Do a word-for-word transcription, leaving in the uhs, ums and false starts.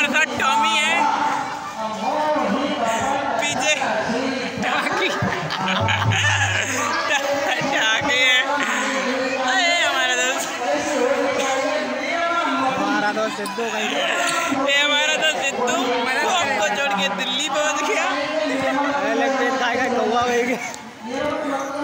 हमारे साथ टॉमी है, पीछे टाकी टाकी है। अरे हमारा दोस्त हमारा दोस्त सिद्धू कहीं ये हमारा दोस्त सिद्धू वो हमको छोड़ के दिल्ली पहुंच गया। लेकिन कौवा